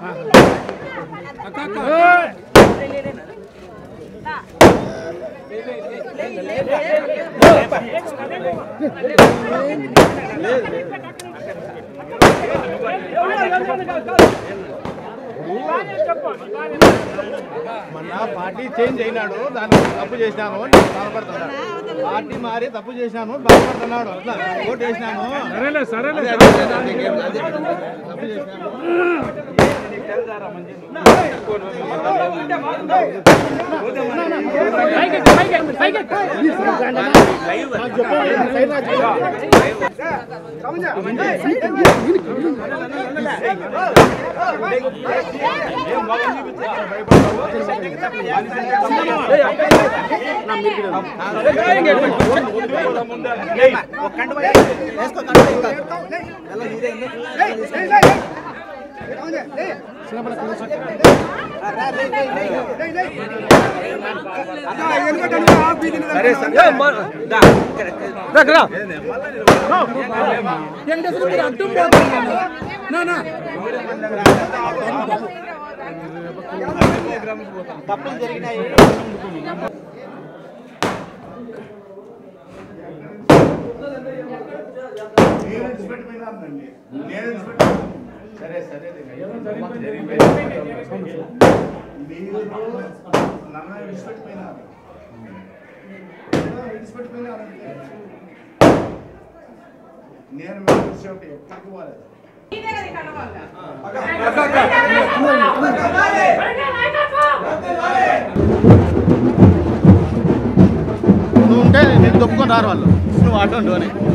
మొన్న party change అయినాడు, దాన్ని తప్పు చేసినాను అని బాధపడుతున్నాడు. పార్టీ మారి తప్పు చేసినాను బాధపడుతున్నాడు. అట్లా ఓటు వేసినాము తప్పు చేసినాము. తప్పులు జరిగినాయి. సరే సరే మీరు నన్ను విడిచిపెట్టిపోయినారు, నేను విడిచిపెట్టి ఎక్కడికి పోలేదు. నువ్వు ఉంటే నేను తప్పుకొని రారు వాళ్ళు, నువ్వు అటు